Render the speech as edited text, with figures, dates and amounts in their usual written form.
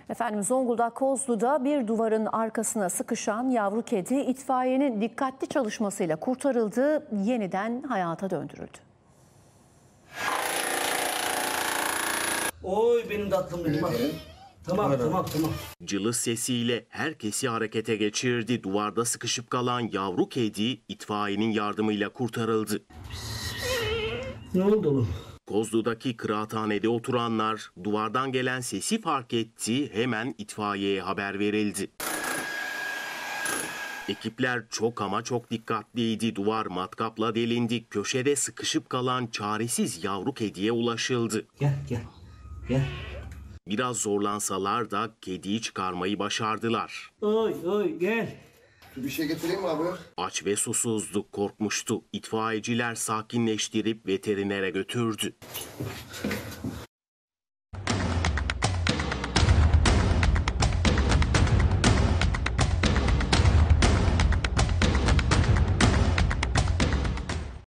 Efendim Zonguldak Kozlu'da bir duvarın arkasına sıkışan yavru kedi itfaiyenin dikkatli çalışmasıyla kurtarıldı, yeniden hayata döndürüldü. Oy benim tatlım benim. Tamam. Cılız sesiyle herkesi harekete geçirdi. Duvarda sıkışıp kalan yavru kedi itfaiyenin yardımıyla kurtarıldı. Ne oldu oğlum? Kozlu'daki kıraathanede oturanlar duvardan gelen sesi fark etti, hemen itfaiyeye haber verildi. Ekipler çok ama çok dikkatliydi. Duvar matkapla delindi. Köşede sıkışıp kalan çaresiz yavru kediye ulaşıldı. Gel. Biraz zorlansalar da kediyi çıkarmayı başardılar. Oy gel. Bir şey getireyim mi abi? Aç ve susuzdu, korkmuştu. İtfaiyeciler sakinleştirip veterinere götürdü.